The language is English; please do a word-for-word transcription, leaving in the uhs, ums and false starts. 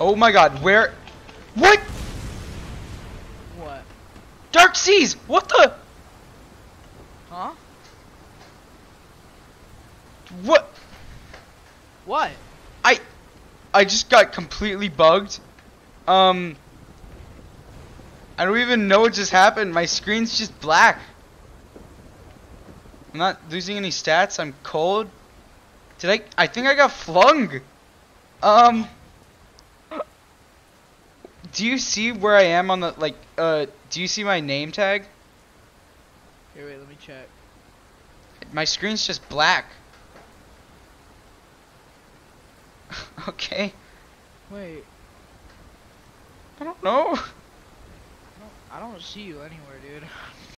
Oh my god, where? What? What? Dark Seas! What the? Huh? What? What? I I just got completely bugged. Um I don't even know what just happened. My screen's just black. I'm not losing any stats. I'm cold. Did I I think I got flung. Um Do you see where I am on the like uh do you see my name tag? Here, wait, let me check. My screen's just black. Okay. Wait, I don't know. I don't, I don't see you anywhere, dude.